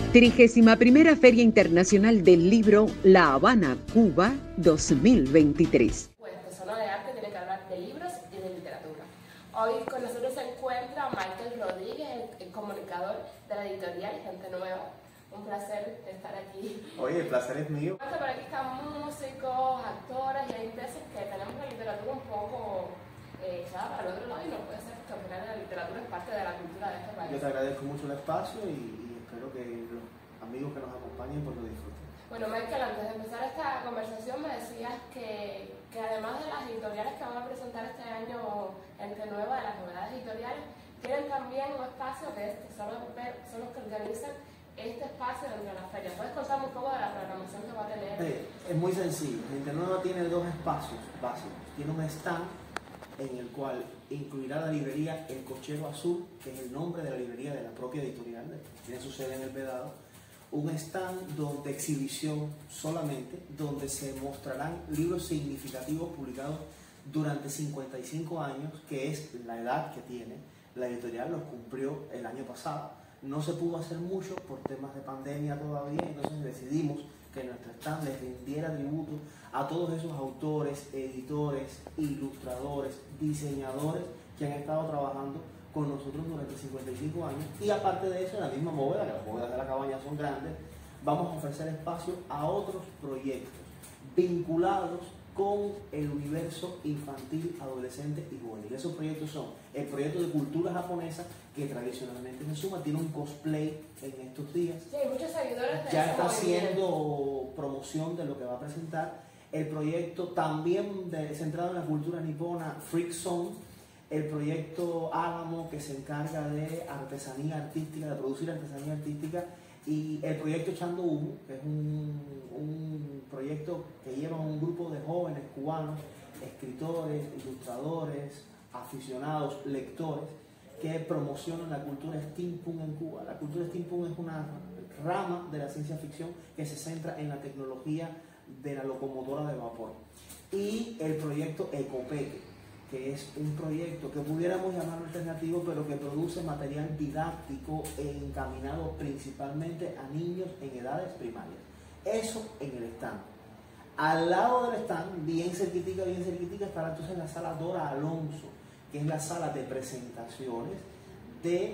31ª Feria Internacional del Libro La Habana, Cuba 2023. Pues Zona de Arte tiene que hablar de libros y de literatura. Hoy con nosotros se encuentra Michael Rodríguez, el comunicador de la editorial Gente Nueva. Un placer estar aquí. Oye, el placer es mío. Por aquí están músicos, actores, y hay veces que tenemos la literatura un poco echada para el otro lado y no puede ser que al final la literatura es parte de la cultura de este país. Yo te agradezco mucho el espacio y espero que los amigos que nos acompañen pues lo disfruten. Bueno, Michael, antes de empezar esta conversación me decías que además de las editoriales que van a presentar este año Gente Nueva, de las novedades editoriales, tienen también un espacio que son los que organizan este espacio dentro de la feria. ¿Puedes contarme un poco de la programación que va a tener? Es muy sencillo. Gente Nueva tiene dos espacios básicos. Tiene un stand en el cual incluirá la librería El Cochero Azul, que es el nombre de la librería de la propia editorial, tiene su sede en El Vedado. Un stand de exhibición solamente, donde se mostrarán libros significativos publicados durante 55 años, que es la edad que tiene. La editorial los cumplió el año pasado. No se pudo hacer mucho por temas de pandemia todavía, entonces decidimos que nuestro stand les rindiera tributo a todos esos autores, editores, ilustradores, diseñadores que han estado trabajando con nosotros durante 55 años. Y aparte de eso, en la misma bóveda, que las bóvedas de la cabaña son grandes, vamos a ofrecer espacio a otros proyectos vinculados con el universo infantil, adolescente y juvenil. Esos proyectos son el proyecto de cultura japonesa, que tradicionalmente se suma, tiene un cosplay en estos días. Sí, hay muchos seguidores de ya está haciendo promoción de lo que va a presentar. El proyecto también centrado en la cultura nipona, Freak Zone. El proyecto Álamo, que se encarga de artesanía artística, de producir artesanía artística. Y el proyecto Echando Humo, que es un proyecto que lleva un grupo de jóvenes cubanos, escritores, ilustradores, aficionados, lectores, que promocionan la cultura steampunk en Cuba. La cultura steampunk es una rama de la ciencia ficción que se centra en la tecnología de la locomotora de vapor. Y el proyecto Ecopeque, que es un proyecto que pudiéramos llamar alternativo, pero que produce material didáctico encaminado principalmente a niños en edades primarias. Eso en el stand. Al lado del stand, bien cerquitica, estará entonces la sala Dora Alonso, que es la sala de presentaciones de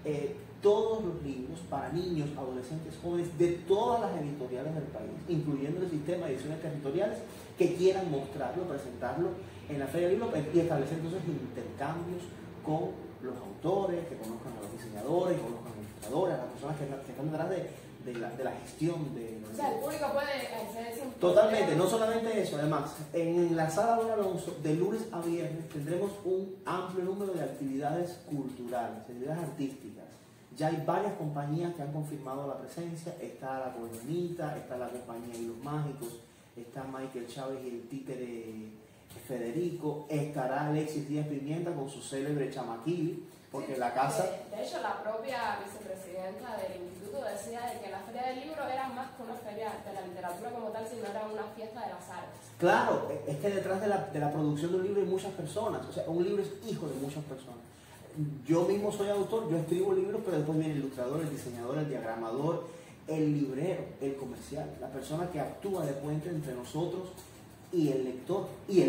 todos los libros para niños, adolescentes, jóvenes, de todas las editoriales del país, incluyendo el sistema de ediciones territoriales, que quieran mostrarlo, presentarlo en la Feria del Libro y establecer entonces intercambios con los autores, que conozcan a los diseñadores, que conozcan a los ilustradores, a las personas que están detrás de la gestión de los libros. O sea, el público puede acceder. Totalmente, no solamente eso, además, en la sala Don Alonso, de lunes a viernes, tendremos un amplio número de actividades culturales, actividades artísticas. Ya hay varias compañías que han confirmado la presencia. Está la Colonita, está la compañía Hilos Mágicos, está Michael Chávez y el títere Federico, estará Alexis Díaz Pimienta con su célebre Chamaquil, porque sí, la casa... De hecho, la propia vicepresidenta del instituto decía de que la Feria del Libro era más que una feria de la literatura como tal, sino era una fiesta de las artes. Claro, es que detrás de la producción de un libro hay muchas personas, o sea, un libro es hijo de muchas personas. Yo mismo soy autor, yo escribo libros, pero después viene el ilustrador, el diseñador, el diagramador, el librero, el comercial, la persona que actúa de puente entre nosotros y el lector.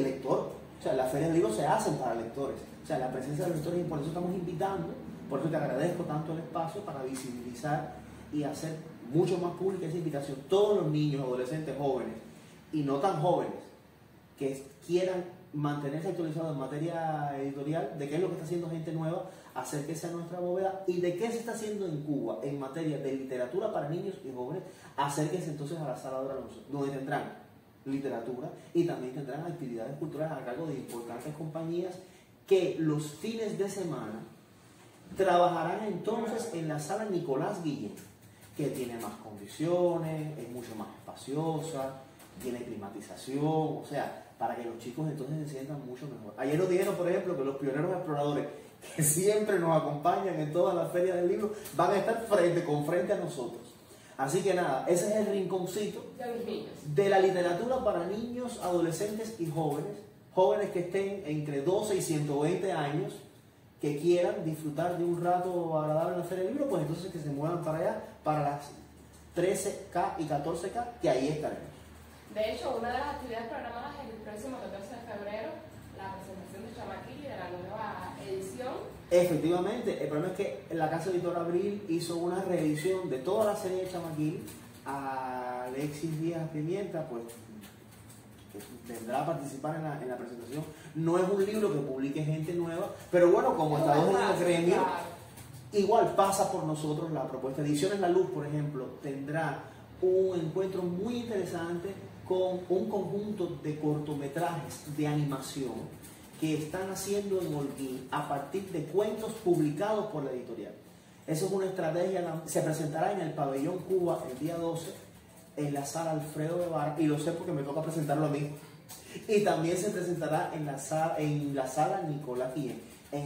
O sea, las ferias de libros se hacen para lectores. O sea, la presencia de los lectores, y por eso estamos invitando, por eso te agradezco tanto el espacio para visibilizar y hacer mucho más pública esa invitación. Todos los niños, adolescentes, jóvenes y no tan jóvenes que quieran mantenerse actualizados en materia editorial de qué es lo que está haciendo Gente Nueva, acérquese a nuestra bóveda, y de qué se está haciendo en Cuba en materia de literatura para niños y jóvenes, acérquense entonces a la sala Dora Alonso, donde tendrán literatura y también tendrán actividades culturales a cargo de importantes compañías que los fines de semana trabajarán entonces en la sala Nicolás Guillén, que tiene más condiciones, es mucho más espaciosa, tiene climatización, o sea, para que los chicos entonces se sientan mucho mejor. Ayer nos dijeron, por ejemplo, que los pioneros exploradores, que siempre nos acompañan en todas las ferias del libro, van a estar frente a nosotros. Así que nada, ese es el rinconcito de la literatura para niños, adolescentes y jóvenes, jóvenes que estén entre 12 y 120 años, que quieran disfrutar de un rato agradable en la Feria del Libro, pues entonces que se muevan para allá, para las 13K y 14K, que ahí estaremos. De hecho, una de las actividades programadas es el próximo 14 de febrero, la presentación de Chamaquili de la nueva edición. Efectivamente, el problema es que la Casa Editora Abril hizo una reedición de toda la serie de Chamaquili. A Alexis Díaz Pimienta, pues vendrá a participar en la presentación. No es un libro que publique gente nueva, pero bueno, como estamos en el gremio, igual pasa por nosotros la propuesta. Ediciones La Luz, por ejemplo, tendrá un encuentro muy interesante con un conjunto de cortometrajes de animación que están haciendo en Holguín a partir de cuentos publicados por la editorial. Eso es una estrategia, se presentará en el Pabellón Cuba el día 12, en la sala Alfredo de Vara, y lo sé porque me toca presentarlo a mí. Y también se presentará en la sala Nicolás Guillén.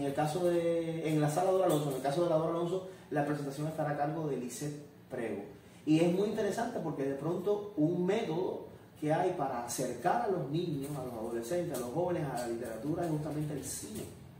En la sala Dora Alonso, en el caso de la Dora Alonso, la presentación estará a cargo de Lisette Prego. Y es muy interesante porque de pronto un método que hay para acercar a los niños, a los adolescentes, a los jóvenes a la literatura es justamente el cine.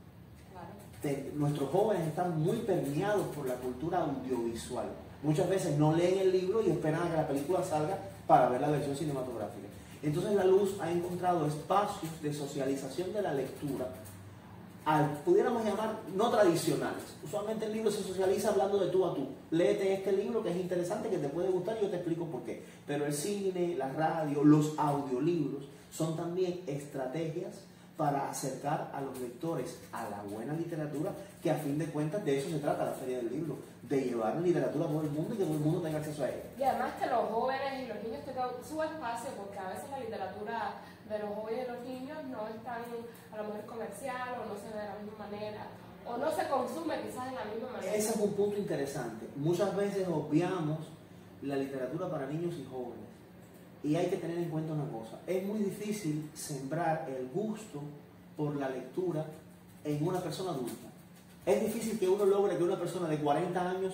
Nuestros jóvenes están muy permeados por la cultura audiovisual. Muchas veces no leen el libro y esperan a que la película salga para ver la versión cinematográfica. Entonces La Luz ha encontrado espacios de socialización de la lectura, pudiéramos llamar no tradicionales. Usualmente el libro se socializa hablando de tú a tú. Léete este libro que es interesante, que te puede gustar y yo te explico por qué. Pero el cine, la radio, los audiolibros son también estrategias para acercar a los lectores a la buena literatura, que a fin de cuentas de eso se trata la Feria del Libro, de llevar literatura a todo el mundo y que todo el mundo tenga acceso a ella. Y además que los jóvenes y los niños tengan su espacio, porque a veces la literatura de los jóvenes y los niños no es tan, a lo mejor comercial, o no se ve de la misma manera, o no se consume quizás de la misma manera. Ese es un punto interesante. Muchas veces obviamos la literatura para niños y jóvenes. Y hay que tener en cuenta una cosa, es muy difícil sembrar el gusto por la lectura en una persona adulta. Es difícil que uno logre que una persona de 40 años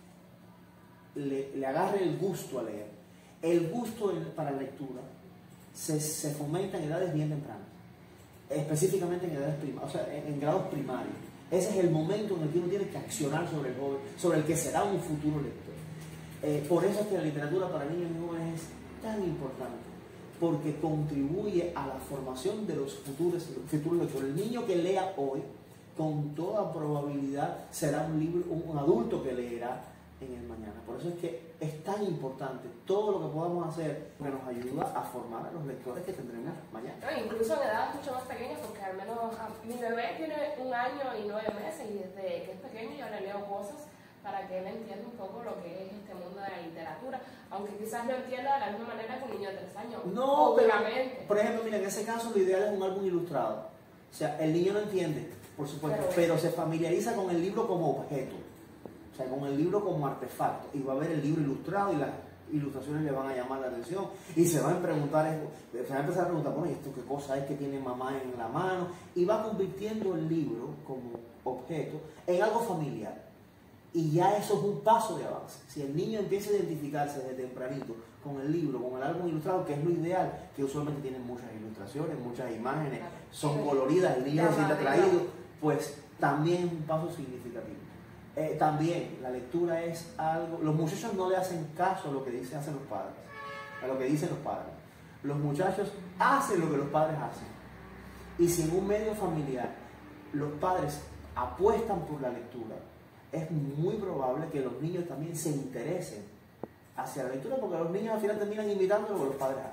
le agarre el gusto a leer. El gusto para la lectura se fomenta en edades bien tempranas, específicamente en edades primarias, o sea, en grados primarios. Ese es el momento en el que uno tiene que accionar sobre el joven, sobre el que será un futuro lector. Por eso es que la literatura para niños y jóvenes es tan importante, porque contribuye a la formación de los futuros lectores. El niño que lea hoy, con toda probabilidad, será un adulto que leerá en el mañana. Por eso es que es tan importante todo lo que podamos hacer que nos ayuda a formar a los lectores que tendremos mañana. No, incluso en edades mucho más pequeñas, porque al menos mi bebé tiene 1 año y 9 meses, y desde que es pequeño yo le leo cosas para que él entienda un poco lo que es este mundo de la literatura, aunque quizás no entienda de la misma manera que un niño de 3 años. No, obviamente. Por ejemplo, mira, en ese caso lo ideal es un álbum ilustrado. O sea, el niño no entiende, por supuesto, pero se familiariza con el libro como objeto, o sea, con el libro como artefacto, y va a ver el libro ilustrado y las ilustraciones le van a llamar la atención, y se van a empezar a preguntar, bueno, ¿y esto qué cosa es que tiene mamá en la mano? Y va convirtiendo el libro como objeto en algo familiar. Y ya eso es un paso de avance. Si el niño empieza a identificarse desde tempranito con el libro, con el álbum ilustrado, que es lo ideal, que usualmente tienen muchas ilustraciones, muchas imágenes, son coloridas, el niño se siente atraído, pues también es un paso significativo. También la lectura es algo, los muchachos no le hacen caso a lo que hacen los padres, a lo que dicen los padres. Los muchachos hacen lo que los padres hacen. Y si en un medio familiar los padres apuestan por la lectura, es muy probable que los niños también se interesen hacia la lectura, porque los niños al final terminan imitando lo que los padres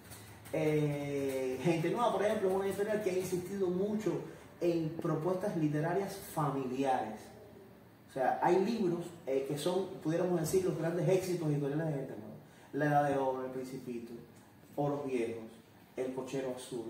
hacen. Gente Nueva, por ejemplo, es una editorial que ha insistido mucho en propuestas literarias familiares. O sea, hay libros que son, pudiéramos decir, los grandes éxitos editoriales de Gente Nueva. La Edad de Oro, El Principito, Oros Viejos, El Cochero Azul,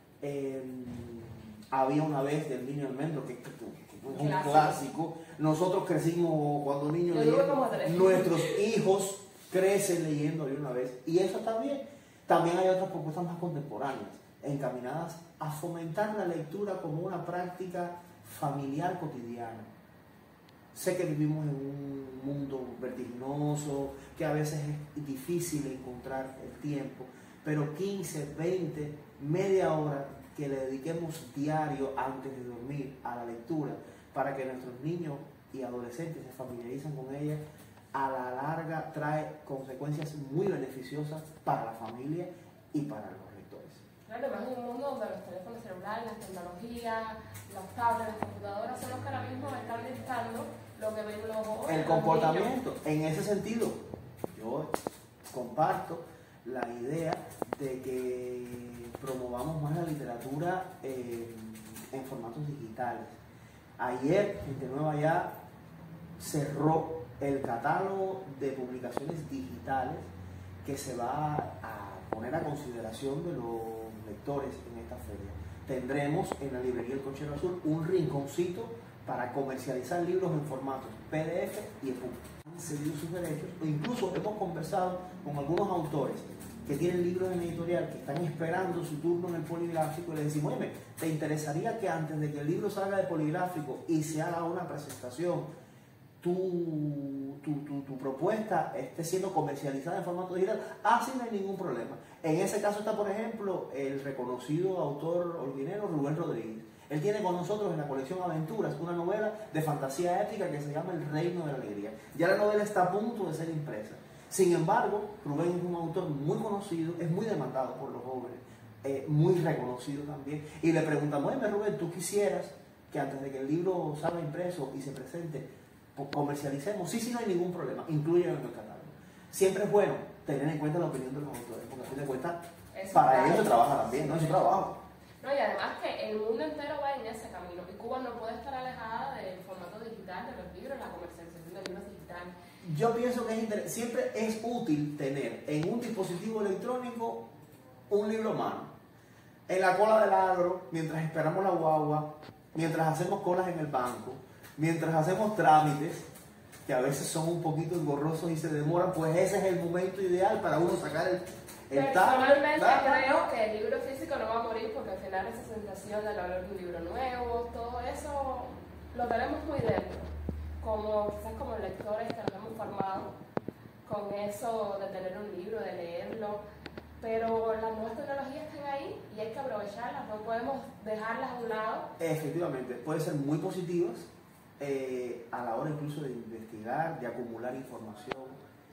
Había una vez del Niño Almendro, que es un clásico. Nosotros crecimos cuando niños leyendo, nuestros hijos crecen leyendo Había una vez, y eso está bien. También hay otras propuestas más contemporáneas, encaminadas a fomentar la lectura como una práctica familiar cotidiana. Sé que vivimos en un mundo vertiginoso, que a veces es difícil encontrar el tiempo, pero 15, 20, media hora que le dediquemos diario antes de dormir a la lectura, para que nuestros niños y adolescentes se familiaricen con ella, a la larga trae consecuencias muy beneficiosas para la familia y para los lectores. Claro, además en un mundo donde los teléfonos celulares, las tecnologías, los tablets, las computadoras son los que ahora mismo están dictando lo que ven los jóvenes. El comportamiento, en ese sentido, yo comparto la idea de que promovamos más la literatura en formatos digitales. Ayer, Gente Nueva ya cerró el catálogo de publicaciones digitales que se va a poner a consideración de los lectores en esta feria. Tendremos en la librería El Cochero Azul un rinconcito para comercializar libros en formatos PDF y EPUB. Han cedido sus derechos, o incluso hemos conversado con algunos autores que tienen libros en editorial que están esperando su turno en el poligráfico y les decimos, oye, ¿te interesaría que antes de que el libro salga de poligráfico y se haga una presentación, tu propuesta esté siendo comercializada en formato digital? Sí, no hay ningún problema. En ese caso está, por ejemplo, el reconocido autor holguinero Rubén Rodríguez. Él tiene con nosotros en la colección Aventuras una novela de fantasía épica que se llama El Reino de la Alegría. Ya la novela está a punto de ser impresa. Sin embargo, Rubén es un autor muy conocido, es muy demandado por los jóvenes, muy reconocido también. Y le preguntamos, oye, Rubén, ¿tú quisieras que antes de que el libro salga impreso y se presente, comercialicemos? Sí, no hay ningún problema, incluye en el catálogo. Siempre es bueno tener en cuenta la opinión de los autores, porque a fin de cuentas, para ellos se trabaja también, no es su trabajo. No, y además que el mundo entero va en ese camino, y Cuba no puede estar alejada del formato digital, de los libros, la comercialización de libros digitales. Yo pienso que siempre es útil tener en un dispositivo electrónico un libro a mano, en la cola del agro, mientras esperamos la guagua, mientras hacemos colas en el banco, mientras hacemos trámites, que a veces son un poquito engorrosos y se demoran, pues ese es el momento ideal para uno sacar el Personalmente creo que el libro físico no va a morir, porque al final esa sensación del hablar de un libro nuevo, todo eso lo tenemos muy dentro, quizás como lectores que nos hemos formado con eso de tener un libro, de leerlo, pero las nuevas tecnologías están ahí y hay que aprovecharlas, no podemos dejarlas a un lado. Efectivamente, pueden ser muy positivas a la hora incluso de investigar, de acumular información,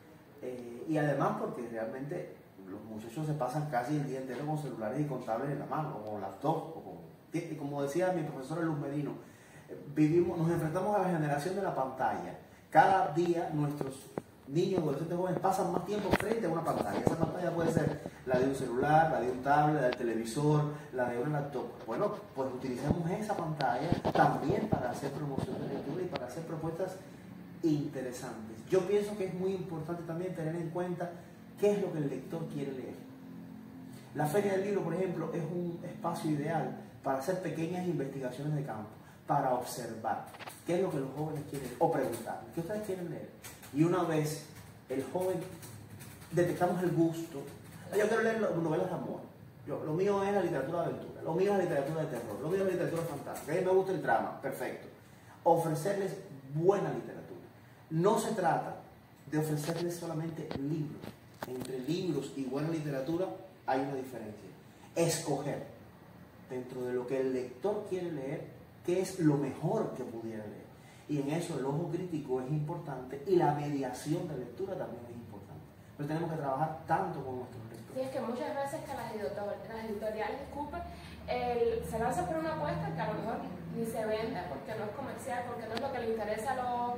y además porque realmente los muchachos se pasan casi el día entero con celulares y con tablets en la mano, o con laptops, como decía mi profesor Luz Merino, nos enfrentamos a la generación de la pantalla. Cada día nuestros niños, adolescentes, jóvenes pasan más tiempo frente a una pantalla. Esa pantalla puede ser la de un celular, la de un tablet, la del televisor, la de un laptop. Bueno, pues utilicemos esa pantalla también para hacer promoción de lectura y para hacer propuestas interesantes. Yo pienso que es muy importante también tener en cuenta qué es lo que el lector quiere leer. La Feria del Libro, por ejemplo, es un espacio ideal para hacer pequeñas investigaciones de campo, para observar qué es lo que los jóvenes quieren leer, o preguntar, ¿qué ustedes quieren leer? Y una vez el joven detectamos el gusto, yo quiero leer novelas de amor, lo mío es la literatura de aventura, lo mío es la literatura de terror, lo mío es la literatura fantástica, a mí me gusta el drama, perfecto. Ofrecerles buena literatura. No se trata de ofrecerles solamente libros. Entre libros y buena literatura hay una diferencia. Escoger dentro de lo que el lector quiere leer qué es lo mejor que pudiera leer. Y en eso el ojo crítico es importante y la mediación de lectura también es importante. Pero tenemos que trabajar tanto con nuestros lectores. Sí, es que muchas veces que las editoriales escupen, se lanzan por una apuesta que a lo mejor ni se vende porque no es comercial, porque no es lo que le interesa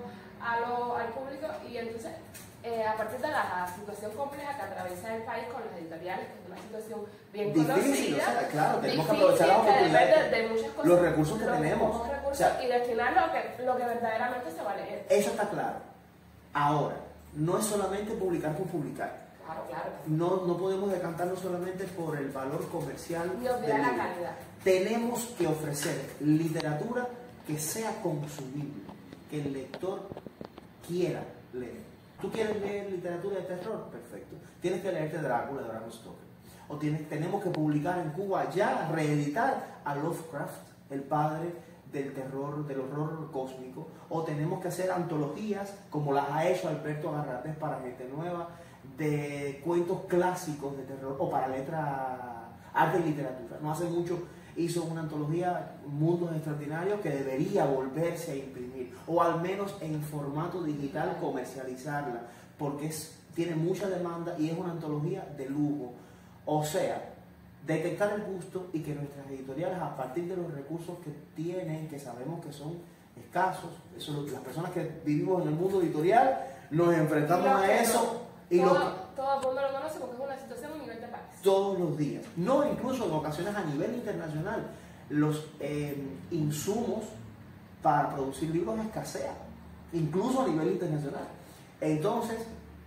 al público, y entonces a partir de la situación compleja que atraviesa el país con las editoriales, que es una situación bien difícil, conocida, o sea, claro, tenemos que difícil, aprovechar las oportunidades, de muchas cosas, los recursos que tenemos, recursos, o sea, y destinar lo que verdaderamente se va a leer. Eso está claro. Ahora, no es solamente publicar por publicar. Claro. No podemos decantarnos solamente por el valor comercial y olvidar la calidad. Tenemos que ofrecer literatura que sea consumible, que el lector quiera leer. ¿Tú quieres leer literatura de terror? Perfecto. Tienes que leerte Drácula de Bram Stoker. O tenemos que publicar en Cuba ya, reeditar a Lovecraft, el padre del terror, del horror cósmico. O tenemos que hacer antologías, como las ha hecho Alberto Agarrates para Gente Nueva, de cuentos clásicos de terror, o para arte y literatura. No hace mucho hizo una antología Mundos Extraordinarios que debería volverse a imprimir, o al menos en formato digital comercializarla, porque tiene mucha demanda y es una antología de lujo. O sea, detectar el gusto y que nuestras editoriales, a partir de los recursos que tienen, que sabemos que son escasos, las personas que vivimos en el mundo editorial, nos enfrentamos a eso. Y todo el mundo lo conoce porque es una situación a nivel de país. Todos los días. No, incluso en ocasiones a nivel internacional. Los insumos para producir libros escasean, incluso a nivel internacional. Entonces,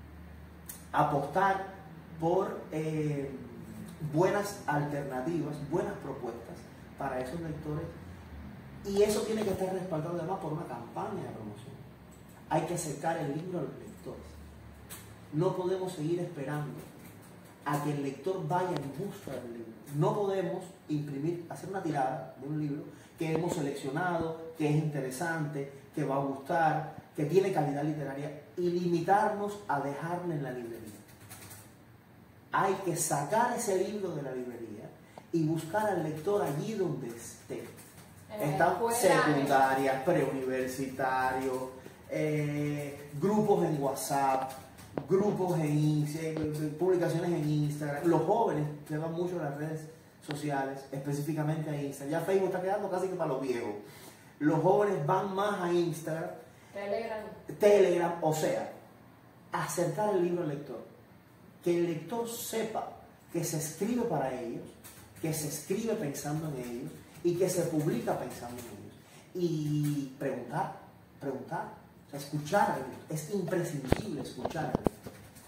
apostar por buenas alternativas, buenas propuestas para esos lectores, y eso tiene que estar respaldado además por una campaña de promoción. Hay que acercar el libro a los lectores. No podemos seguir esperando a que el lector vaya en busca del libro. No podemos hacer una tirada de un libro que hemos seleccionado, que es interesante, que va a gustar, que tiene calidad literaria, y limitarnos a dejarlo en la librería. Hay que sacar ese libro de la librería y buscar al lector allí donde esté. Están secundarias, preuniversitarios, grupos en WhatsApp, grupos publicaciones en Instagram. Los jóvenes que van mucho a las redes sociales, específicamente a Instagram. Ya Facebook está quedando casi que para los viejos. Los jóvenes van más a Instagram, Telegram, o sea, acercar el libro al lector. Que el lector sepa que se escribe para ellos, que se escribe pensando en ellos y que se publica pensando en ellos. Y preguntar, o sea, escuchar a ellos. Es imprescindible escuchar a ellos.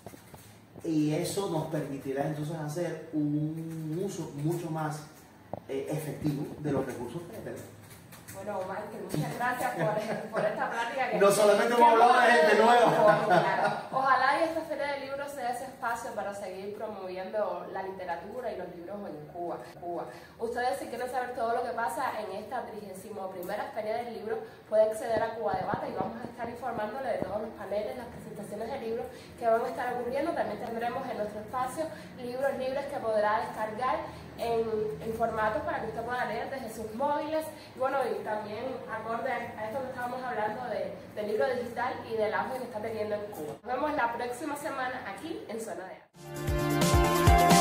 Y eso nos permitirá entonces hacer un uso mucho más efectivo de los recursos que tenemos. Bueno, Michael, muchas gracias por esta plática. No solamente hemos hablado de gente nueva. Claro. Ojalá y esta Feria de Libros sea ese espacio para seguir promoviendo la literatura y los libros en Cuba. Ustedes, si quieren saber todo lo que pasa en esta 31ª Feria del Libro, pueden acceder a Cuba Debate y vamos a estar informándole de todos los paneles, las presentaciones de libros que van a estar ocurriendo. También tendremos en nuestro espacio libros libres que podrá descargar en formatos para que usted pueda leer desde sus móviles. Y bueno, y también acorde a esto que estábamos hablando del libro digital y del auge que está teniendo en Cuba. Nos vemos la próxima semana aquí en Zona de Arte.